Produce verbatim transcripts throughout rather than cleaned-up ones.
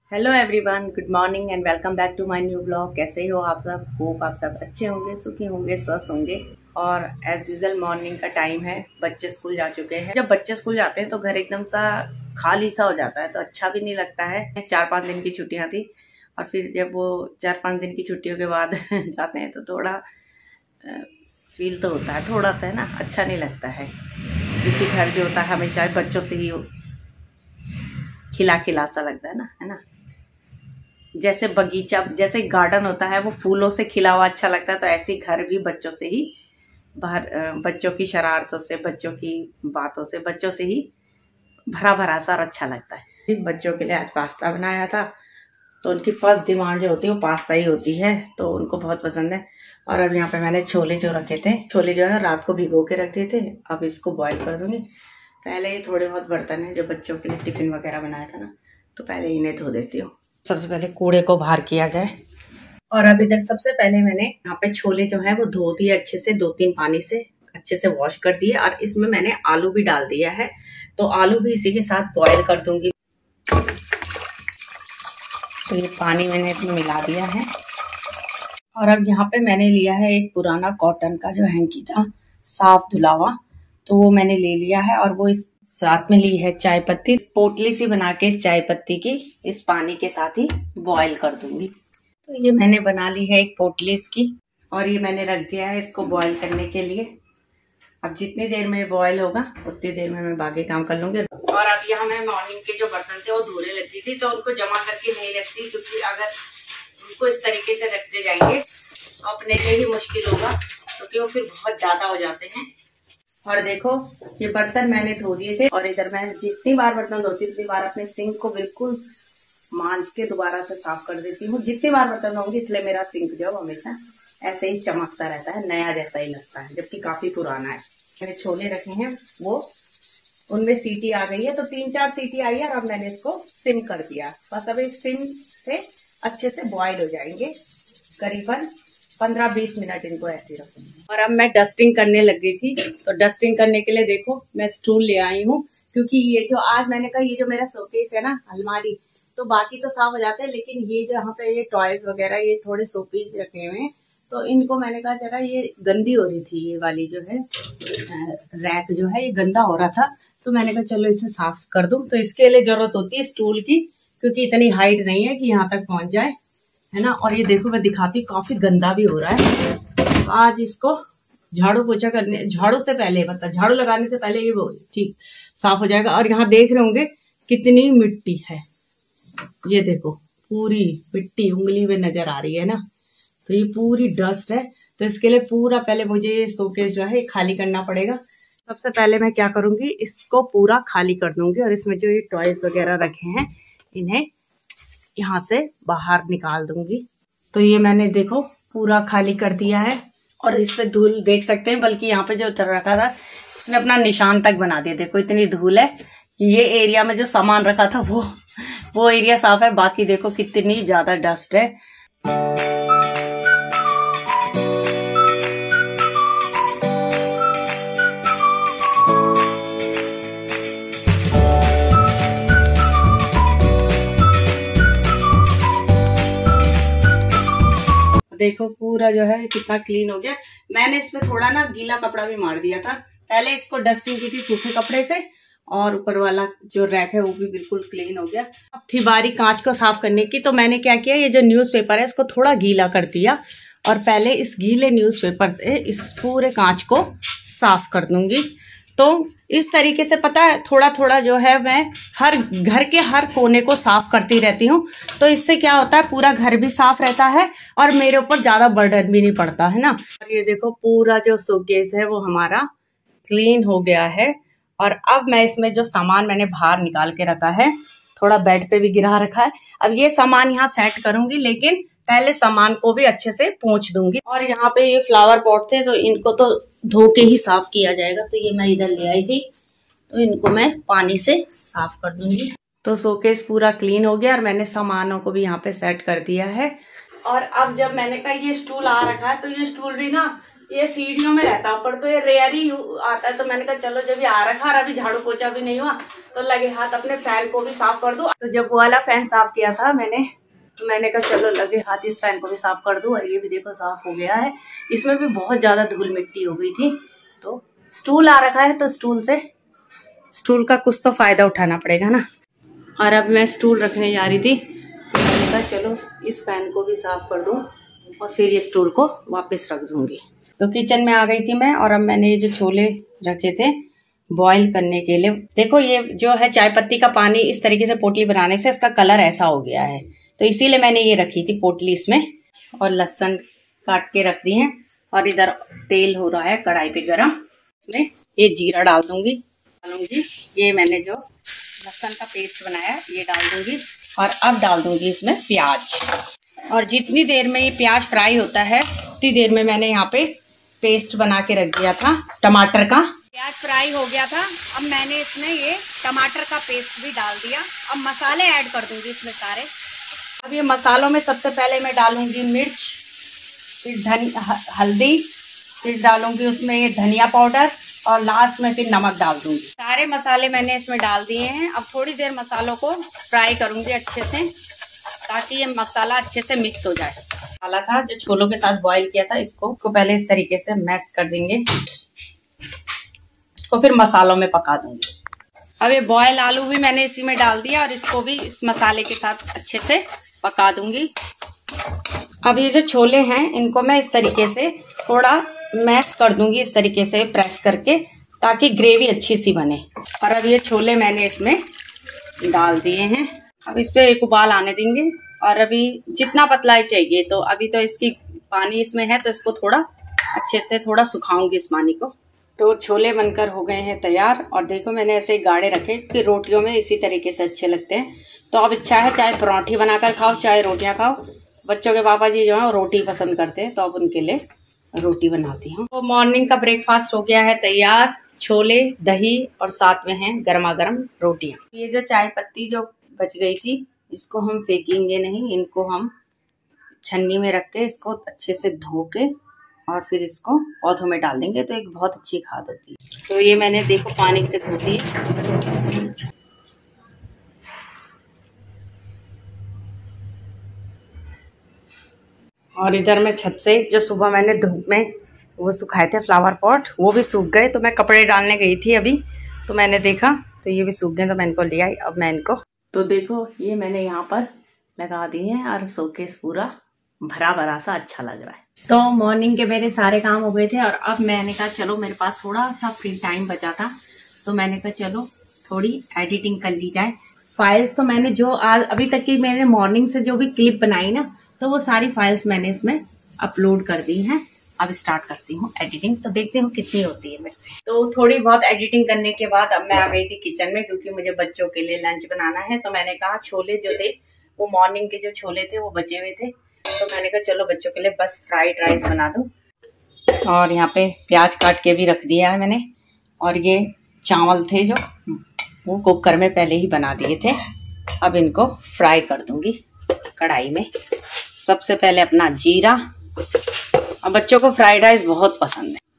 Hello everyone, good morning and welcome back to my new blog. कैसे हो आप सब? होप आप सब अच्छे होंगे, सुखी होंगे, स्वस्थ होंगे। और एज यूजुअल मॉर्निंग का टाइम है, बच्चे स्कूल जा चुके हैं। जब बच्चे स्कूल जाते हैं तो घर एकदम सा खाली सा हो जाता है, तो अच्छा भी नहीं लगता है। चार पाँच दिन की छुट्टियाँ थी और फिर जब वो चार पाँच दिन की छुट्टियों के बाद जाते हैं तो थोड़ा फील तो होता है, थोड़ा सा है ना, अच्छा नहीं लगता है। क्योंकि घर जो होता है हमेशा बच्चों से ही खिला खिला सा लगता है ना, है ना। जैसे बगीचा, जैसे गार्डन होता है वो फूलों से खिला हुआ अच्छा लगता है, तो ऐसे ही घर भी बच्चों से ही बाहर, बच्चों की शरारतों से, बच्चों की बातों से, बच्चों से ही भरा भरा सा अच्छा लगता है। बच्चों के लिए आज पास्ता बनाया था, तो उनकी फर्स्ट डिमांड जो होती है वो पास्ता ही होती है, तो उनको बहुत पसंद है। और अब यहाँ पे मैंने छोले जो रखे थे, छोले जो है रात को भिगो के रख दिए थे, अब इसको बॉईल कर दूंगी। पहले ही थोड़े बहुत बर्तन है जो बच्चों के लिए टिफिन वगैरह बनाया था ना, तो पहले इन्हें धो देती हूँ। सबसे पहले कूड़े को बाहर किया जाए। और अब इधर सबसे पहले मैंने यहाँ पे छोले जो है वो धो दिए अच्छे से, दो तीन पानी से अच्छे से वॉश कर दिए। और इसमें मैंने आलू भी डाल दिया है, तो आलू भी इसी के साथ बॉईल कर दूंगी। तो ये पानी मैंने इसमें मिला दिया है। और अब यहाँ पे मैंने लिया है एक पुराना कॉटन का जो हैंकी था, साफ धुला हुआ, तो वो मैंने ले लिया है। और वो इस साथ में ली है चाय पत्ती, पोटली सी बना के इस चाय पत्ती की इस पानी के साथ ही बॉईल कर दूंगी। तो ये मैंने बना ली है एक पोटली इसकी, और ये मैंने रख दिया है इसको बॉईल करने के लिए। अब जितनी देर में बॉईल होगा उतनी देर में मैं बाकी काम कर लूंगी। और अब यहाँ मैं मॉर्निंग के जो बर्तन थे वो धोने लगती थी, तो उनको जमा करके नहीं रखती, क्योंकि अगर उनको इस तरीके से रखते जाएंगे तो अपने लिए ही मुश्किल होगा, क्योंकि वो फिर बहुत ज्यादा हो जाते हैं। और देखो ये बर्तन मैंने धो दिए थे, और इधर मैं जितनी बार बर्तन धोती उतनी बार अपने सिंक को बिल्कुल मांज के दोबारा से साफ कर देती हूँ। जितनी बार बर्तन धोऊंगी, इसलिए मेरा सिंक जो हमेशा ऐसे ही चमकता रहता है, नया जैसा ही लगता है, जबकि काफी पुराना है। मैंने छोले रखे हैं, वो उनमें सीटी आ गई है, तो तीन चार सीटी आई है, और अब मैंने इसको सिम कर दिया। बस अब एक सिम से अच्छे से बॉईल हो जाएंगे, करीबन पंद्रह बीस मिनट इनको ऐसे रखूंगी। और अब मैं डस्टिंग करने लग गई थी, तो डस्टिंग करने के लिए देखो मैं स्टूल ले आई हूँ, क्योंकि ये जो आज मैंने कहा ये जो मेरा शोकेस है ना, अलमारी, तो बाकी तो साफ हो जाते हैं, लेकिन ये जहाँ पे ये टॉयज वगैरह ये थोड़े शोपीस रखे हुए हैं, तो इनको मैंने कहा जरा ये गंदी हो रही थी, ये वाली जो है रैक जो है ये गंदा हो रहा था, तो मैंने कहा चलो इसे साफ कर दूं। तो इसके लिए जरूरत होती है स्टूल की, क्योंकि इतनी हाइट नहीं है कि यहाँ तक पहुंच जाए, है ना। और ये देखो मैं दिखाती, काफी गंदा भी हो रहा है। तो आज इसको झाड़ू पोछा करने, झाड़ू से पहले, मतलब झाड़ू लगाने से पहले ये वो ठीक साफ हो जाएगा। और यहाँ देख रहे होंगे कितनी मिट्टी है, ये देखो पूरी मिट्टी उंगली में नजर आ रही है ना, तो ये पूरी डस्ट है। तो इसके लिए पूरा पहले मुझे ये शोकेस जो है खाली करना पड़ेगा। सबसे पहले मैं क्या करूंगी, इसको पूरा खाली कर दूंगी, और इसमें जो ये टॉयज वगैरह रखे हैं इन्हें यहाँ से बाहर निकाल दूंगी। तो ये मैंने देखो पूरा खाली कर दिया है, और इसमें धूल देख सकते हैं, बल्कि यहाँ पे जो रखा था उसने अपना निशान तक बना दिया। देखो इतनी धूल है, ये एरिया में जो सामान रखा था वो वो एरिया साफ है, बाकी देखो कितनी ज्यादा डस्ट है। देखो पूरा जो है कितना क्लीन हो गया। मैंने इसमें थोड़ा ना गीला कपड़ा भी मार दिया था, पहले इसको डस्टिंग की थी सूखे कपड़े से, और ऊपर वाला जो रैक है वो भी बिल्कुल क्लीन हो गया। अब थी बारी कांच को साफ करने की, तो मैंने क्या किया, ये जो न्यूज़पेपर है इसको थोड़ा गीला कर दिया, और पहले इस गीले न्यूज़पेपर से इस पूरे कांच को साफ कर दूंगी। तो इस तरीके से पता है थोड़ा थोड़ा जो है मैं हर घर के हर कोने को साफ करती रहती हूँ, तो इससे क्या होता है पूरा घर भी साफ रहता है, और मेरे ऊपर ज्यादा बर्डन भी नहीं पड़ता है ना। और ये देखो पूरा जो शोकेस है वो हमारा क्लीन हो गया है। और अब मैं इसमें जो सामान मैंने बाहर निकाल के रखा है, थोड़ा बेड पे भी गिरा रखा है, अब ये सामान यहाँ सेट करूंगी, लेकिन पहले सामान को भी अच्छे से पोंछ दूंगी। और यहाँ पे ये फ्लावर पॉट थे, तो इनको तो धो के ही साफ किया जाएगा, तो ये मैं इधर ले आई थी, तो इनको मैं पानी से साफ कर दूंगी। तो शोकेस पूरा क्लीन हो गया, और मैंने सामानों को भी यहाँ पे सेट कर दिया है। और अब जब मैंने कहा ये स्टूल आ रखा है, तो ये स्टूल भी ना ये सीढ़ियों में रहता है, पर तो ये रेयर ही आता है। तो मैंने कहा चलो जब ये आ रखा और अभी झाड़ू पोछा भी नहीं हुआ तो लगे हाथ अपने फैन को भी साफ कर दूं। तो जब वो वाला फैन साफ किया था मैंने, तो मैंने कहा चलो लगे हाथ इस फैन को भी साफ कर दूं। और ये भी देखो साफ हो गया है। इसमें भी बहुत ज्यादा धूल मिट्टी हो गई थी। तो स्टूल आ रखा है तो स्टूल से स्टूल का कुछ तो फायदा उठाना पड़ेगा ना। और अब मैं स्टूल रखने जा रही थी तो मैंने कहा चलो इस फैन को भी साफ कर दूं और फिर ये स्टूल को वापस रख दूंगी। तो किचन में आ गई थी मैं और अब मैंने ये जो छोले रखे थे बॉईल करने के लिए, देखो ये जो है चाय पत्ती का पानी इस तरीके से पोटली बनाने से इसका कलर ऐसा हो गया है। तो इसीलिए मैंने ये रखी थी पोटली इसमें। और लहसुन काट के रख दी है और इधर तेल हो रहा है कढ़ाई पे गरम। इसमें ये जीरा डाल दूंगी डालूंगी ये मैंने जो लहसुन का पेस्ट बनाया ये डाल दूंगी। और अब डाल दूंगी इसमें प्याज। और जितनी देर में ये प्याज फ्राई होता है उतनी देर में मैंने यहाँ पे पेस्ट बना के रख दिया था टमाटर का। प्याज फ्राई हो गया था। अब मैंने इसमें ये टमाटर का पेस्ट भी डाल दिया। अब मसाले ऐड कर दूंगी इसमें सारे। अब ये मसालों में सबसे पहले मैं डालूंगी मिर्च, फिर धन हल्दी, फिर डालूंगी उसमें ये धनिया पाउडर और लास्ट में फिर नमक डाल दूंगी। सारे मसाले मैंने इसमें डाल दिए हैं। अब थोड़ी देर मसालों को फ्राई करूंगी अच्छे से ताकि ये मसाला अच्छे से मिक्स हो जाए। मसाला था जो छोलों के साथ बॉईल किया था इसको को पहले इस तरीके से मैश कर देंगे। इसको फिर मसालों में पका दूंगी। अब ये बॉयल आलू भी मैंने इसी में डाल दिया और इसको भी इस मसाले के साथ अच्छे से पका दूंगी। अब ये जो छोले हैं इनको मैं इस तरीके से थोड़ा मैश कर दूंगी, इस तरीके से प्रेस करके ताकि ग्रेवी अच्छी सी बने। और अब ये छोले मैंने इसमें डाल दिए हैं। अब इस पे एक उबाल आने देंगे। और अभी जितना पतला ही चाहिए, तो अभी तो इसकी पानी इसमें है तो इसको थोड़ा अच्छे से थोड़ा सुखाऊंगी इस पानी को। तो छोले बनकर हो गए हैं तैयार। और देखो मैंने ऐसे गाढ़े रखे कि रोटियों में इसी तरीके से अच्छे लगते हैं। तो अब इच्छा है चाहे पराठे बनाकर खाओ चाहे रोटियां खाओ। बच्चों के पापा जी जो है रोटी पसंद करते हैं तो अब उनके लिए रोटी बनाती हूँ। तो मॉर्निंग का ब्रेकफास्ट हो गया है तैयार। छोले, दही और साथ में हैं गर्मा गर्म रोटियां। ये जो चाय पत्ती जो बच गई थी इसको हम फेंकेंगे नहीं, इनको हम छन्नी में रख के इसको अच्छे से धो के और फिर इसको पौधों में डाल देंगे तो एक बहुत अच्छी खाद होती है। तो ये मैंने देखो पानी से धो दी। और इधर मैं छत से जो सुबह मैंने धूप में वो सुखाए थे फ्लावर पॉट वो भी सूख गए। तो मैं कपड़े डालने गई थी अभी तो मैंने देखा तो ये भी सूख गए तो मैं इनको ले आई। अब मैं इनको तो देखो ये मैंने यहाँ पर लगा दिए हैं और शोकेस पूरा भरा भरा सा अच्छा लग रहा है। तो मॉर्निंग के मेरे सारे काम हो गए थे और अब मैंने कहा चलो मेरे पास थोड़ा सा फ्री टाइम बचा था तो मैंने कहा चलो थोड़ी एडिटिंग कर ली जाए। फाइल्स तो मैंने जो आज अभी तक की मैंने मॉर्निंग से जो भी क्लिप बनाई ना तो वो सारी फाइल्स मैंने इसमें अपलोड कर दी हैं। अब स्टार्ट करती हूँ एडिटिंग। तो देखते हूँ कितनी होती है मेरे से। तो थोड़ी बहुत एडिटिंग करने के बाद अब मैं आ गई थी किचन में क्योंकि मुझे बच्चों के लिए लंच बनाना है। तो मैंने कहा छोले जो थे वो मॉर्निंग के जो छोले थे वो बचे हुए थे तो मैंने कहा चलो बच्चों के लिए बस फ्राइड राइस बना दूँ। और यहाँ पे प्याज काट के भी रख दिया है मैंने। और ये चावल थे जो वो कुकर में पहले ही बना दिए थे। अब इनको फ्राई कर दूंगी कढ़ाई में। सबसे पहले अपना जीरा। और बच्चों को फ्राइड राइस बहुत पसंद है।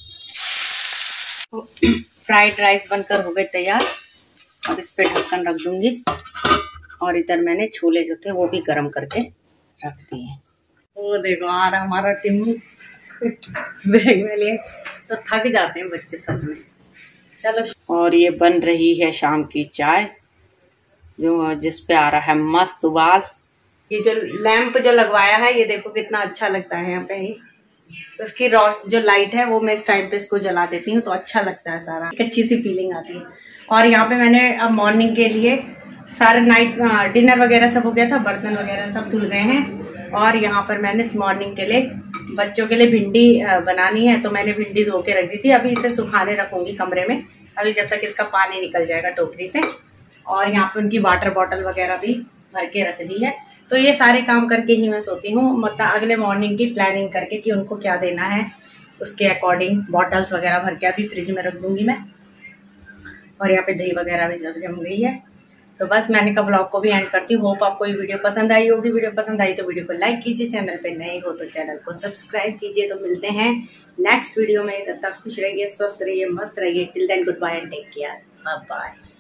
तो फ्राइड राइस बनकर हो गए तैयार। अब इस पे ढक्कन रख दूंगी। और इधर मैंने छोले जो थे वो भी गरम करके रख दिए। वो देखो आ रहा हमारा टिम्मू बैग में लिए। तो थक जाते हैं बच्चे सच में। चलो। और ये बन रही है शाम की चाय जो जिस पे आ रहा है मस्त उबाल। ये जो लैंप जो लगवाया है ये देखो कितना अच्छा लगता है यहाँ पे ही। तो उसकी रोश जो लाइट है वो मैं इस टाइम पे इसको जला देती हूँ तो अच्छा लगता है सारा। एक अच्छी सी फीलिंग आती है। और यहाँ पे मैंने अब मॉर्निंग के लिए सारे नाइट डिनर वगैरह सब हो गया था, बर्तन वगैरह सब धुल गए हैं। और यहाँ पर मैंने इस मॉर्निंग के लिए बच्चों के लिए भिंडी बनानी है तो मैंने भिंडी धो के रख दी थी। अभी इसे सुखाने रखूंगी कमरे में अभी जब तक इसका पानी निकल जाएगा टोकरी से। और यहाँ पे उनकी वाटर बॉटल वगैरह भी भर के रख दी है। तो ये सारे काम करके ही मैं सोती हूँ मतलब अगले मॉर्निंग की प्लानिंग करके कि उनको क्या देना है उसके अकॉर्डिंग बॉटल्स वगैरह भर के अभी फ्रिज में रख दूंगी मैं। और यहाँ पे दही वगैरह भी सब जम गई है। तो बस मैंने का ब्लॉग को भी एंड करती हूँ। होप आपको ये वीडियो पसंद आई होगी। वीडियो पसंद आई तो वीडियो को लाइक कीजिए, चैनल पे नए हो तो चैनल को सब्सक्राइब कीजिए। तो मिलते हैं नेक्स्ट वीडियो में, तब तक खुश रहिए, स्वस्थ रहिए, मस्त रहिए। Till then goodbye and take care, bye bye.